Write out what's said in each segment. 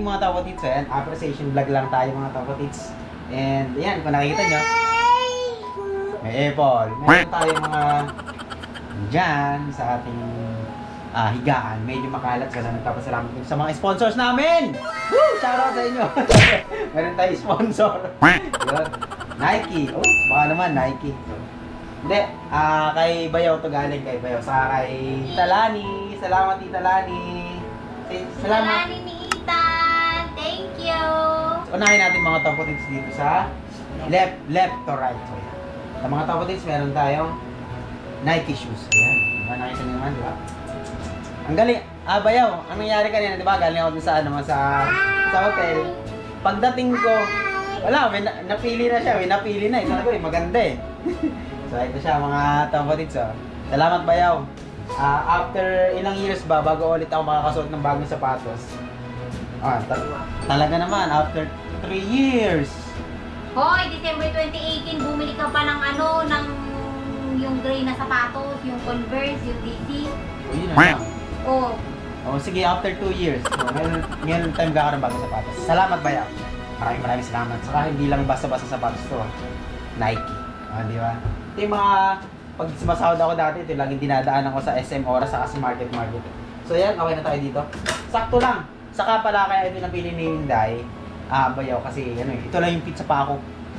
mga Topotits. Ayan, appreciation vlog lang tayo mga Topotits. And ayan, kung nakikita nyo, may apple. Meron tayo mga dyan sa ating higaan. Medyo makalat. Kaya nagpapasalamat sa mga sponsors namin. Woo! Shoutout sa inyo. Meron tayo sponsor. Nike. Oh, baka naman Nike. Hindi. Kay Bayaw to galing. Kay Bayaw. Saka kay Tita Lani. Salamat Tita Lani. Salamat. Lani ni Ethan. Thank you. Unahin natin mga Topotits dito sa left to right. So, yan. Sa mga Topotits, meron tayong Nike shoes. Ayan. Diba? Nakita nyo naman, diba? Ang galing. Bayaw, ang nangyari kanina, diba? Galing ako sa, sa hotel. Pagdating ko, wala, napili na siya. Napili na. Sabi ko, maganda eh. So, ito siya mga Topotits. Oh. Salamat, Bayaw. After ilang years ba, bago ulit ako makakasuot ng bagong sapatos. Talaga naman, after 3 years. Hoy, December 2018, bumili ka pa ng ng yung gray na sapatos, yung Converse, yung DC. O, yun na lang. Oh. Sige, after 2 years. Ngayon time ka ng bagong sapatos. Salamat, Bayaw. Maraming salamat. Saka hindi lang basta-basta sapatos to. Nike. Di ba? Ito yung mga, pag sumasahod ako dati, ito laging dinadaanan ko sa SM Oras sa Market. So yan, okay na tayo dito. Sakto lang. Saka pala kaya ito napili ni Inday. Bayaw kasi ito lang yung pizza pa ako.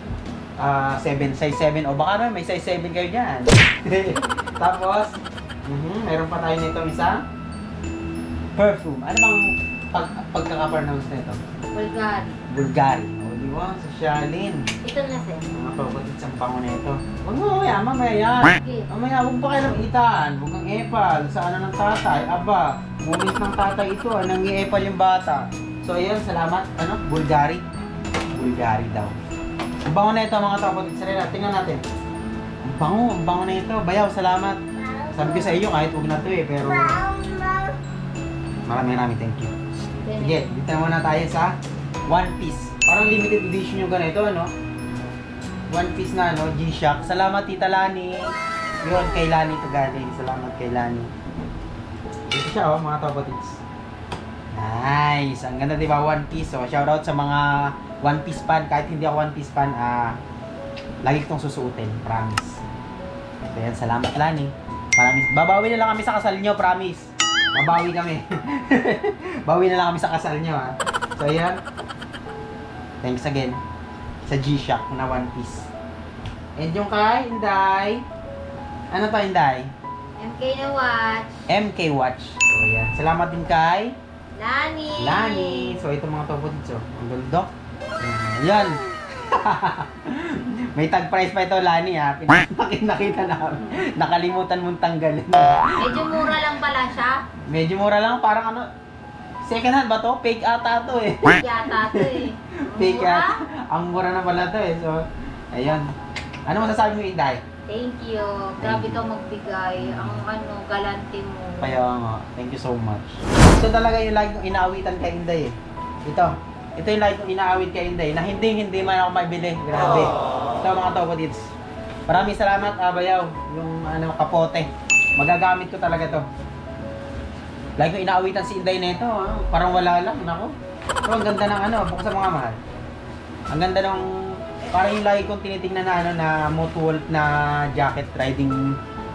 7, size 7. O baka naman may size 7 kayo dyan. Tapos, meron pa tayo nito isang perfume. Ano bang pagkaka-pronounce nito? Bulgari. O diba? Sosyalin. Ito na sir. Mga Topotits ang bango nito. Huwag mo mamaya yan. Okay. Mamaya huwag pa kayo itan. Huwag kang epal. Sa ano ng tatay. Aba, moment ng tatay ito. Nang i-epal yung bata. So ayun, salamat. Bulgari. Bulgari daw. Ang bango na ito mga Topotits. Tingnan natin. Ang bango na ito. Bayaw, salamat. Sabi ko sa iyo kahit huwag na ito eh. Pero maraming thank you. Sige, dito naman na tayo sa One Piece. Parang limited edition yung ganito, One Piece na, G-Shock. Salamat, Tita Lani. Yun, kay Lani ito galing. Salamat kay Lani. Dito siya, mga Topotits. Nice! Ang ganda, diba? One Piece, Shoutout sa mga One Piece fan. Kahit hindi ako One Piece fan, lagi itong susuotin. Promise. Ito yan, salamat, Lani. Babawi na lang kami sa kasal nyo, promise. Babawi kami. Bawi na lang kami sa kasal nyo, So, ayan. Thanks again sa G-Shock na One Piece. And yung kay Inday. Ano to, Inday? MK na watch. MK Watch. So, ayan. Salamat din kay Lani. So, ito mga Topotits. Ang guldok. Ayan. May tag price pa ito, Lani, Nakita namin. Nakalimutan mong tanggalin. Medyo mura lang pala siya. Medyo mura lang. Parang second hand ba to? Fake ata to eh. Fake yata to eh. Fake ata. Ang mura na pala to eh. So, ayun. Ano masasabi mo, Inday? Thank you. Grabe ka magbigay. Ang galante mo. Kaya nga. Thank you so much. So talaga yung lagi kong inaawitan kay Inday eh. Ito yung lagi kong inaawit kay Inday na hindi man ako mabili. Grabe. Ito mga Topotits. Maraming salamat, Bayaw. Yung kapote. Magagamit ko talaga to. Lagi kong inaawitan si Inday nito, parang wala lang, nako. Pero ang ganda ng bukod sa mga mahal. Ang ganda ng, parang yung lagi kong tinitingnan na na Moto na jacket, riding,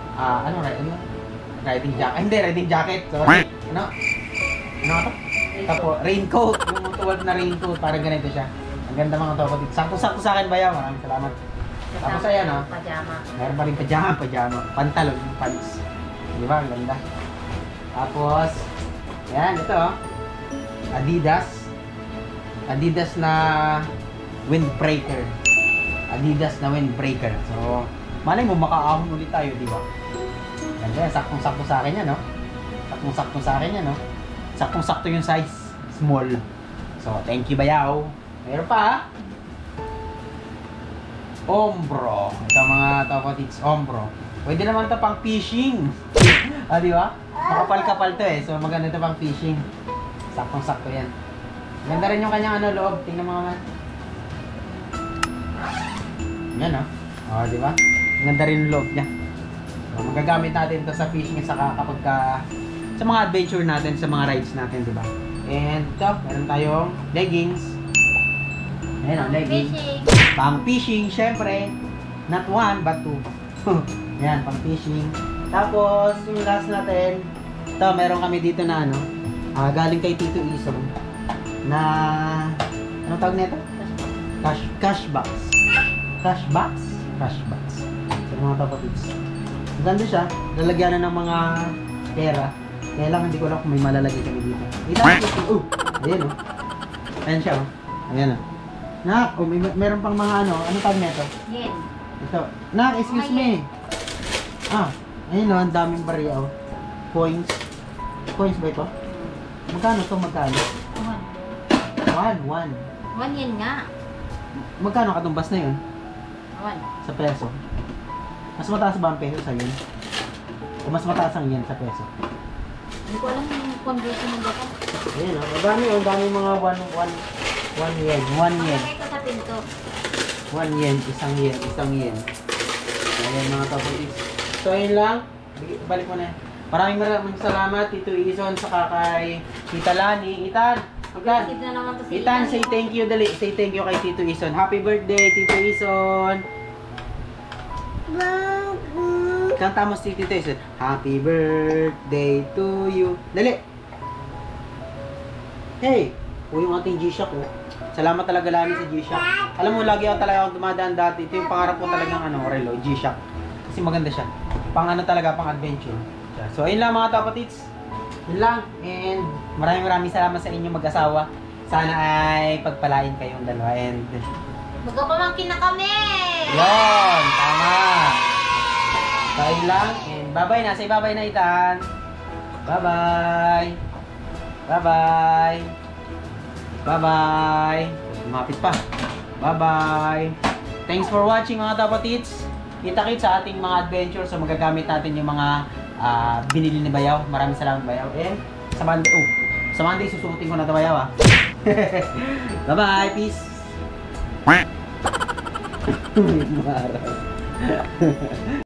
riding jacket, hindi, riding jacket, sorry. Ano ito? Tapos, raincoat, yung Moto na raincoat, parang ganito siya. Ang ganda mga Topotits. Sakto-sakto sa akin, Bayaw, maraming salamat. Tapos ayan, Pajama. meron pa rin pajama, pantalon, pants. Di ba, ang ganda. Tapos, yan, ito, Adidas na windbreaker. So, malay mo, makaahon ulit tayo, di ba? Ganda, saktong-sakto sa akin yan, Saktong-sakto yung size, small. So, thank you, Bayaw. Meron pa, Ombro. Ito mga Topotits, Ombro. Pwede naman ito pang fishing. Di ba? Makapal-kapal to eh. So maganda ito pang fishing. Saktong-sakto yan. Ganda rin yung kanyang loob. Tingnan mo naman. Yan di ba? Ganda rin yung loob niya. So, magagamit natin ito sa fishing saka kapag sa mga adventure natin, sa mga rides natin, di ba? And ito, meron tayong leggings. Ayan, leggings. Fishing. Pang fishing, syempre. Not one, but two. Yan, pang fishing. Tapos, yung last natin, ito, meron kami dito na ano, galing kay Tito Isong, na, anong tawag nito? Cash box. Cash box? Cash box. Sa mga kapatids. Maganda siya, lalagyan na ng mga pera. Kaya lang, hindi ko alam kung may malalagay kami dito. Ayan o. Ayan siya o. Ayan o. Nak, meron pang mga ano tawag nito? Yes. Ito. Nak, excuse me. Ayun o, ang daming barya o. Coins. Coins ba ito? Magkano ito? Magkano? One. 1 yen nga. Magkano katumbas na yun? 1. Sa peso. Mas mataas ba ang peso sa yun? O mas mataas ang yen sa peso? Hindi ko alam yung conversion ng dito. Ayan o, ang dami mga 1 yen. 1 yen. Malagay ko sa pinto. 1 yen, isang yen. Ayan mga kapatid. So ayun lang. Balik mo na yan. Maraming salamat Tito Ison sa kay Tita Lani. Itan, Receive na naman to si Itan, say thank you dali. Say thank you kay Tito Ison. Happy birthday Tito Ison. Kanta mo si Tito Ison. Happy birthday to you. Dali. Hey, yung ating G-Shock oh. Salamat talaga Lani sa G-Shock. Alam mo, lagi ako talaga akong dumadaan dati. Ito yung pangarap ko talagang relo, G-Shock. Kasi maganda siya. Pang pang adventure. So, ayun lang mga kapatids. Yun lang. And maraming salamat sa inyong mag-asawa. Sana ay pagpalain kayong dalawa. And magpapamangkin na kami! yun! Tama! So, ayun lang. And bye-bye na. Say bye-bye na Itan. Bye-bye! Bye-bye! Bye-bye! Lumapit pa. Bye-bye! Thanks for watching mga kapatids. Kita-kits sa ating mga adventure. So magagamit natin yung mga binili ni Bayaw. Maraming salamat Bayaw. And sa Monday susukutin ko na ito Bayaw Bye-bye! Peace!